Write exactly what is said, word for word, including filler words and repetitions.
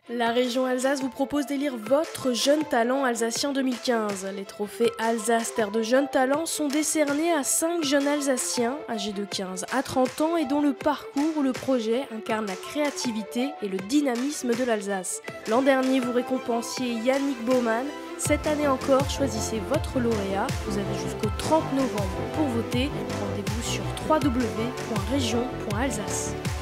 La région Alsace vous propose d'élire votre jeune talent alsacien deux mille quinze. Les trophées Alsace Terre de Jeunes Talents sont décernés à cinq jeunes Alsaciens âgés de quinze à trente ans et dont le parcours ou le projet incarne la créativité et le dynamisme de l'Alsace. L'an dernier, vous récompensiez Yannick Baumann. Cette année encore, choisissez votre lauréat. Vous avez jusqu'au trente novembre pour voter. Rendez-vous sur w w w point région point alsace.